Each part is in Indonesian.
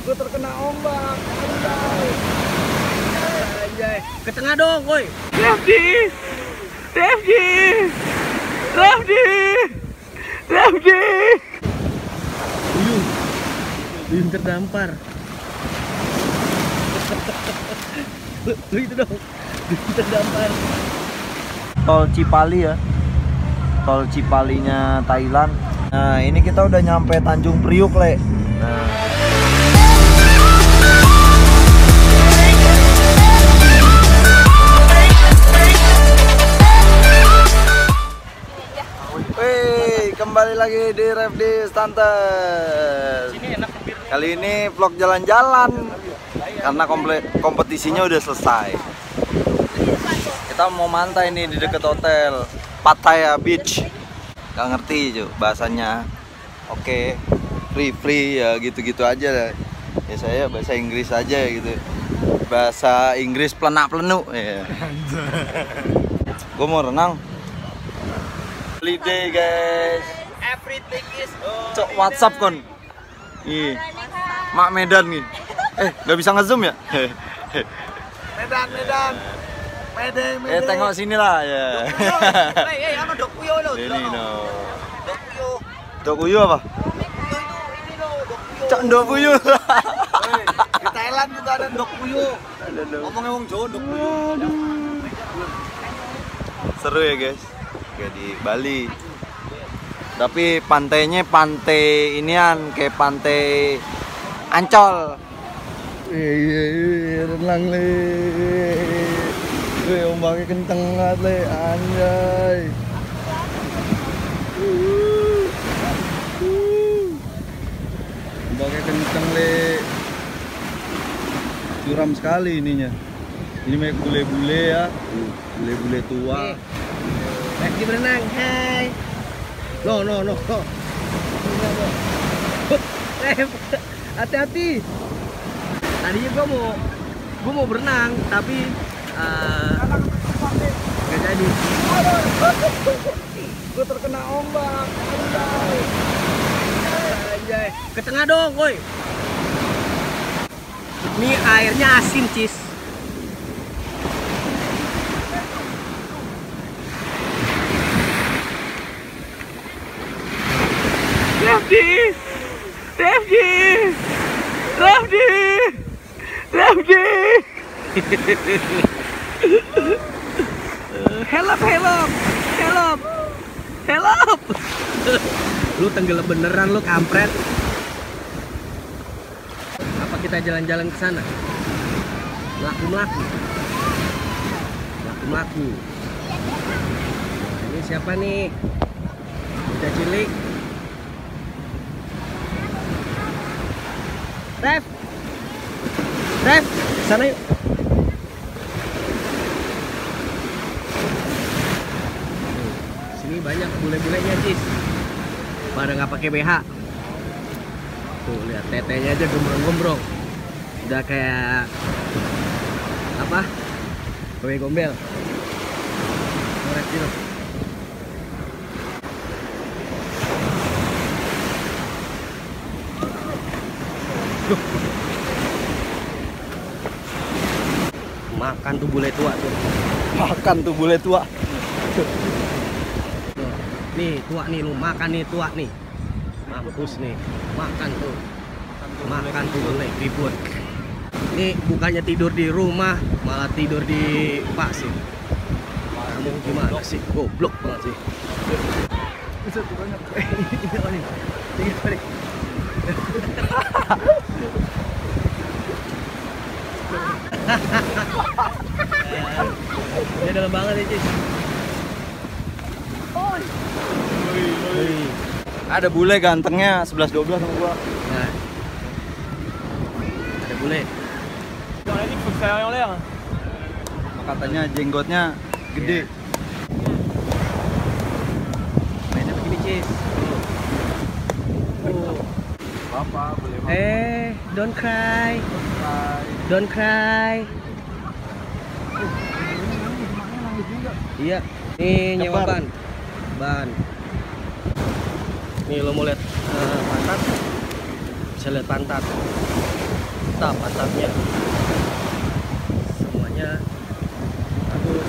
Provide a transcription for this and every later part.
Gue terkena ombak. Anjay. Anjay. Ke tengah dong, woi. Rafdi. Rafdi. Rafdi. Rafdi. Uyung terdampar. Lu itu dong. Uyung terdampar. Tol Cipali ya. Tol Cipalinya Thailand. Nah, ini kita udah nyampe Tanjung Priuk, Le. Nah. Wih, kembali lagi di Rafdi Stunter. Kali ini vlog jalan-jalan karena kompetisinya udah selesai. Kita mau mantai nih di dekat hotel Pattaya Beach. Gak ngerti cuy bahasanya. Oke, free ya gitu-gitu aja lah. Ya saya bahasa Inggris aja gitu. Bahasa Inggris plenak-plenuk ya. Gue mau renang. Holiday guys. Everything is Cok WhatsApp kon. Ih. Mak Medan nih. Gak bisa ngezoom ya? Medan. Mede. Tengok sini lah ya. Ano Dokuyo lo. Ini no. Dokuyo. Dokuyo apa? Ini lo Dokuyo. Cok Dokuyo. Di Thailand juga ada Dokuyo. Ngomongnya wong Jawa Dokuyo. Seru ya guys. Kayak di Bali. Tapi pantainya pantai inian kayak pantai Ancol. Renang le. Ombaknya kenceng banget le, anjay. Ombaknya kenceng le. Curam sekali ininya. Ini kayak bule-bule ya. Bule-bule tua. Lagi berenang, hai. No. Hati-hati. Tadinya gua mau berenang, tapi gak jadi. Gue terkena ombak. Anjay. Ke tengah dong, woi. Ini airnya asin, Cis. Rafdi. Help. Lu tenggelam beneran lu, kampret. Apa kita jalan-jalan ke sana? Melaku. Nah, ini siapa nih? Udah cilik. Ref, sana yuk. Sini banyak bule-bulenya, Cis. Pada nggak pakai BH. Tuh lihat tetenya aja gombrong-gombrong. Udah kayak apa? Kowe gombel. Ngorek gitu. Makan tuh bule tua tuh. Nih tua nih, lu makan nih tua nih. Mampus nih. Makan tuh bule ribut. Nih bukannya tidur di rumah, malah tidur di pasir. Kamu gimana sih? Goblok banget sih. Dia dalam banget ya, Cis. Ada bule gantengnya 11-12 sama gua. Nah. Ada bule. Katanya jenggotnya gede. Mainnya begini, Cis. Bapak boleh Don't cry. Iya, nih nyewa ban. Nih lo mau lihat pantat, bisa lihat pantat. Mantapnya semuanya bagus.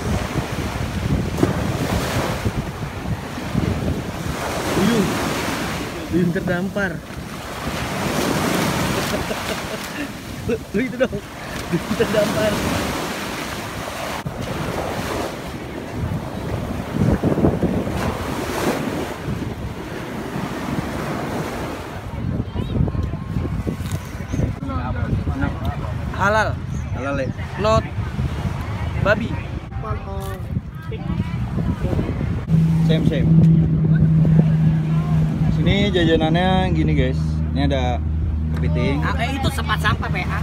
Duyung terdampar. Itu dong, duyung terdampar. Halal, Halal ya. not babi. Same. Sini jajanannya gini guys. Ini ada kepiting. Itu sempat sampah PA.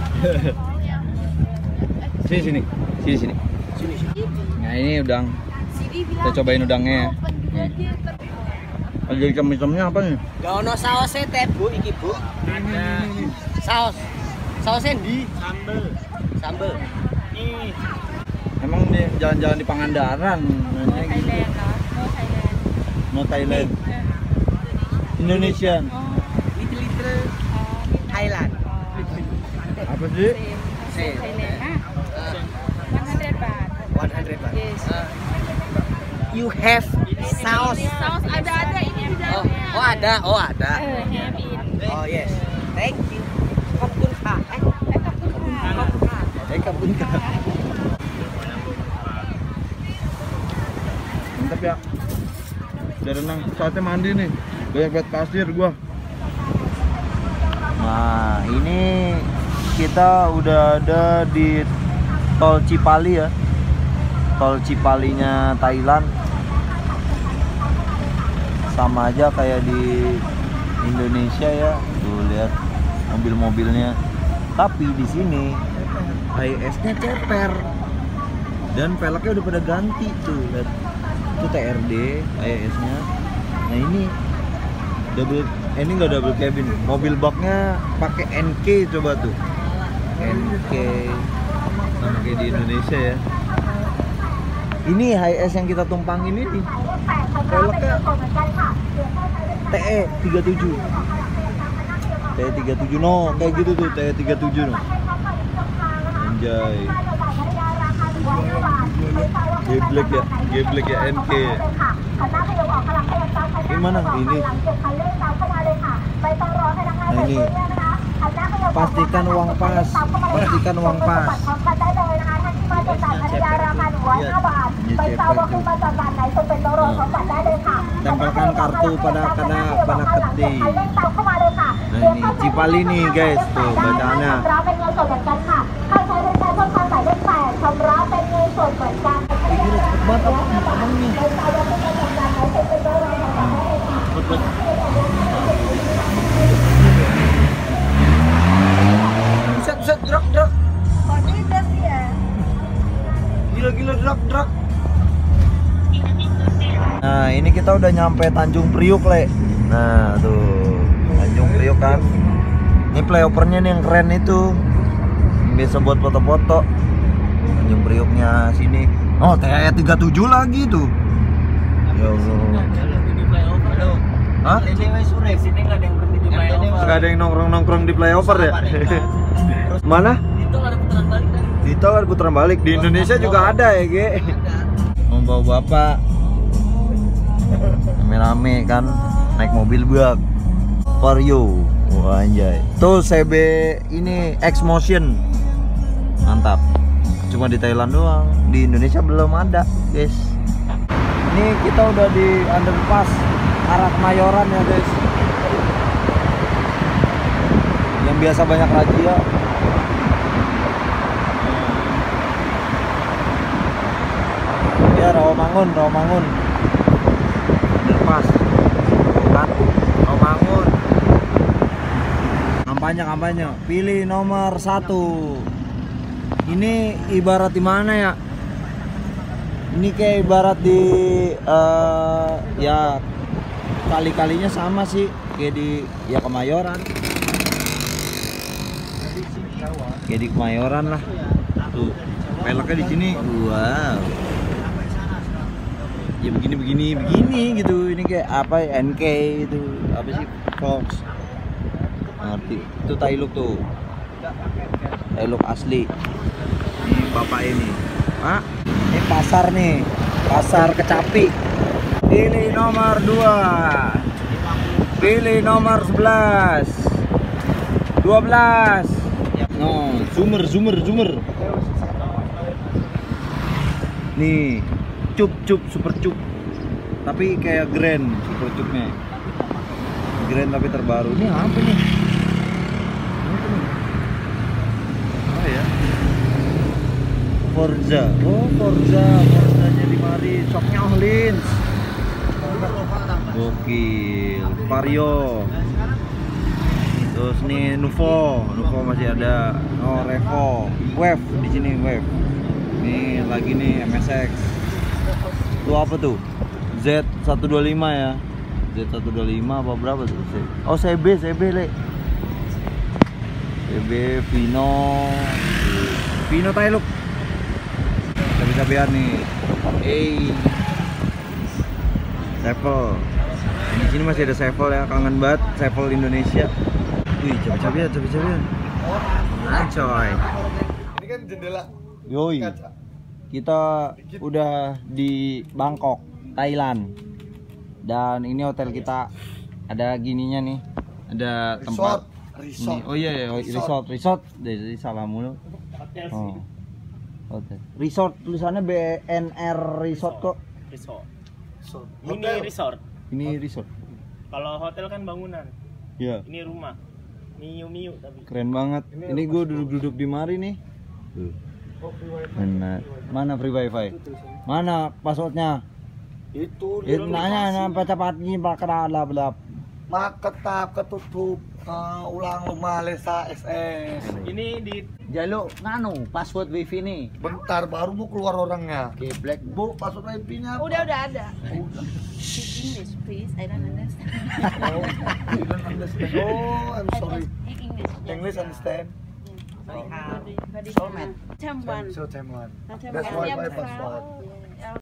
Sini. Sini. Nah ini udang. Kita cobain udangnya ya. Ada item-itemnya apa nih? Gak ono sausnya teh bu, iki bu. Ada sausnya di sambel. Nih. Emang nih jalan-jalan di Pangandaran. No Thailand. Indonesian. Little Thailand. Apa sih? Thailand, 100 baht. 100 baht. Yes. You have sauce. Saus ada ini di dalamnya. Oh ada. Have it. Oh yes. Thank you. Khopun ka. Khopun ka. Mantap ya. Udah renang, saatnya mandi nih. Banyak banget pasir gua. Nah, ini kita udah ada di Tol Cipali ya. Tol Cipalinya Thailand. Sama aja kayak di Indonesia ya. Tuh lihat mobil-mobilnya. Tapi di sini HIS-nya ceper. Dan peleknya udah pada ganti tuh, lihat. Itu TRD HIS-nya. Nah, ini enggak double cabin. Mobil baknya pakai NK, coba tuh. NK sama kayak di Indonesia ya. Ini HIS yang kita tumpangin ini peleknya TE 37. TE 37 no, kayak gitu tuh TE 37 no. Anjay. Geblek ya NK. Gimana ini? Nah ini. Pastikan uang pas. Tempelkan kartu pada keti. Nah ini Cipali nih guys, tuh bacaannya. Ini cepet banget abangnya. Set drag. Gila drag. Nah ini kita udah nyampe Tanjung Priuk le. Nah tuh Tanjung Priuk kan. Ini flyovernya nih yang keren itu. Biasa buat foto-foto. Tanjung Priuknya sini. Oh TE 37 lagi tuh. Ya Allah. Hah? Sini nggak ada yang berhenti di flyover. Nggak ada yang nongkrong di flyover ya? Mana? Di tol ada putaran balik. Di Indonesia juga ada ya, Ge. Membawa bapak rame-rame kan naik mobil bak Vario. Wah anjay. Tuh CB ini X-Motion. Mantap. Cuma di Thailand doang. Di Indonesia belum ada, guys. Ini kita udah di underpass arah Kemayoran ya, guys. Yang biasa banyak razia. Ya Rawamangun. Underpass. Kan? Rawamangun. Kampanye. Pilih nomor 1. Ini ibarat di mana ya? Ini kayak ibarat di ya kali-kalinya sama sih kayak di ya Kemayoran. Kayak di Kemayoran lah. Tuh, peleknya di sini. Wow. Ya begini gitu. Ini kayak apa NK itu. Apa sih? Fox. Ngerti. Itu Tailuk tuh. Tailuk asli. Ini bapak ini. Mak, ini pasar nih. Pasar Kecapi. Pilih nomor 2. Pilih nomor 11. 12. No, zoomer. Nih, cup super cup. Tapi kayak grand super cupnya. Grand tapi terbaru. Ini apa nih? Oh ya. Forza. Oh, Forzanya di mari. Shocknya Ohlins. Gokil. Vario. Terus nih Nuvo masih ada. Oh, Revo. Wave di sini Wave. Nih lagi nih MSX. Itu apa tuh? Z125 ya. Z125 apa berapa tuh? Oh, CB Le. CB Vino Tailuk. Cabe-cabean nih. Sevel. Di sini masih ada Sevel ya, kangen banget Sevel Indonesia. Wih, cabe-cabean. Coy. Ini kan jendela. Yoi. Kita udah di Bangkok, Thailand. Dan ini hotel kita ada gininya nih. Ada tempat Resort. ini. Oh iya, resort. Dari salah mulu. Oh. Hotel. Resort tulisannya BNR Resort kok. Resort. Hotel. Mini resort. Ini resort. Kalau hotel kan bangunan. Iya. Ini rumah. Miu tapi. Keren banget. Ini gue duduk-duduk di mari nih. Mana free wifi? Mana passwordnya? Itu Nanya apa cepatnya bakal lap. Maketap ketutup ulang rumah Lesa SS. Ini di Jaluk nganu password wifi nih. Bentar baru mau keluar orangnya. Oke, black. Bu, password wifi-nya apa? Udah ada. Speak English, please. I don't understand. Oh, you don't understand. Oh, I'm sorry. English. English understand. Soulmate. So, Taiwan. That's That's why my password.